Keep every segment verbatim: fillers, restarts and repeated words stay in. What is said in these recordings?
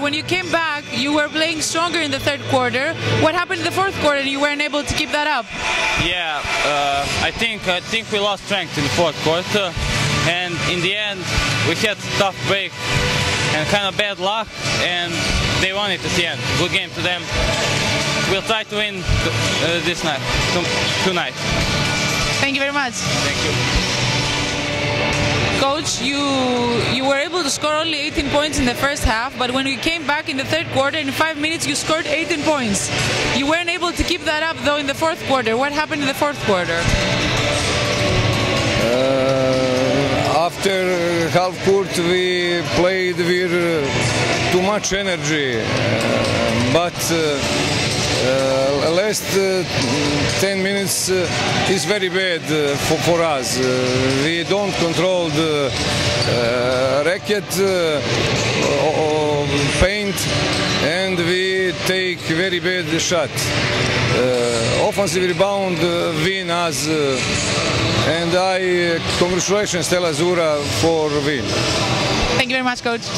when you came back, you were playing stronger in the third quarter. What happened in the fourth quarter and you weren't able to keep that up? Yeah, uh, I think I think we lost strength in the fourth quarter, and in the end we had tough break and kind of bad luck, and they won it at the end. Good game to them. We'll try to win uh, this night, tonight. Thank you very much. Thank you. Coach, you you were able to score only eighteen points in the first half, but when you came back in the third quarter, in five minutes you scored eighteen points. You weren't able to keep that up though in the fourth quarter. What happened in the fourth quarter? Uh, after half court we played with uh, too much energy, uh, but uh, Uh, last uh, ten minutes uh, is very bad uh, for, for us. Uh, we don't control the uh, racket uh, or paint, and we take very bad shot. Uh, offensive rebound uh, win us, uh, and I uh, congratulations Stella Azzurra for win. Thank you very much, Coach.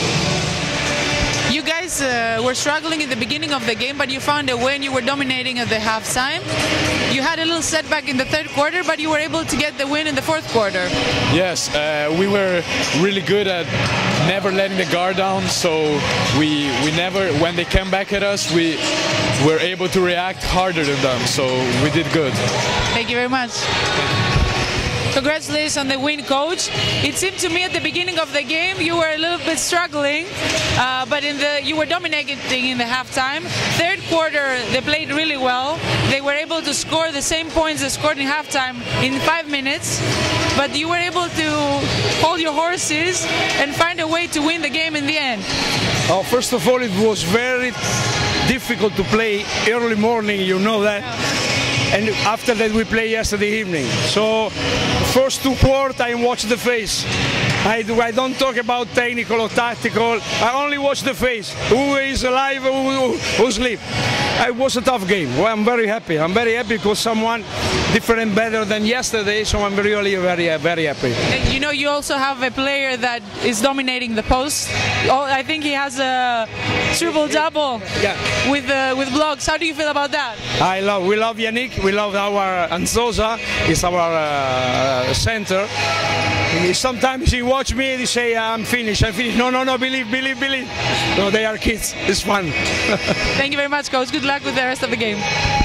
You guys uh, were struggling in the beginning of the game, but you found a way and you were dominating at the halftime. You had a little setback in the third quarter, but you were able to get the win in the fourth quarter. Yes, uh, we were really good at never letting the guard down, so we, we never, when they came back at us, we were able to react harder than them, so we did good. Thank you very much. Congratulations on the win, Coach. It seemed to me at the beginning of the game you were a little bit struggling, uh, but in the you were dominating in the halftime. Third quarter, they played really well. They were able to score the same points they scored in halftime in five minutes, but you were able to hold your horses and find a way to win the game in the end. Oh, first of all, it was very difficult to play early morning, you know that. And after that we play yesterday evening. So first two quarters I watch the face. I, do, I don't talk about technical or tactical. I only watch the face. Who is alive, who, who, who sleep. It was a tough game. Well, I'm very happy. I'm very happy because someone different, better than yesterday. So I'm really very, very happy. You know, you also have a player that is dominating the post. Oh, I think he has a triple double. Yeah. With uh, with blocks. How do you feel about that? I love. We love Yannick. We love our Anzosa. He's our uh, center. Sometimes he watch me and he say, I'm finished, I'm finished. No, no, no, believe, believe, believe. No, they are kids. It's fun. Thank you very much, Coach. Good luck with the rest of the game.